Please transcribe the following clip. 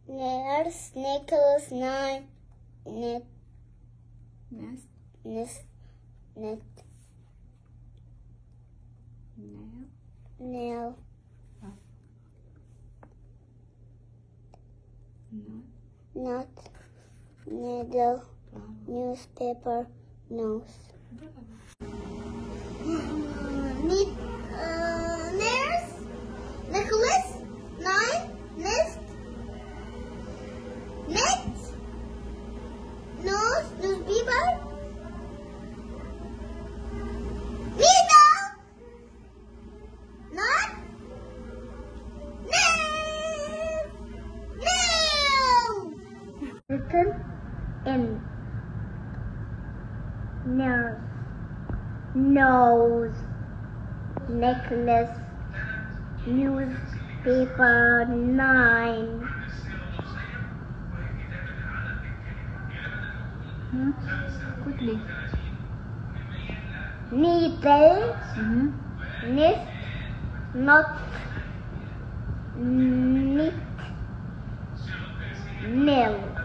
Nurse, necklace, nine, net, nest, nest, net, nail, nail, nut, nut, needle, newspaper, nose. Nurse, necklace, nine, nest, net, nose, newspaper, needle, nut, nail. Written in nurse, nose, necklace, newspaper, nine. quickly. Needle, nest, knot, knit, nail.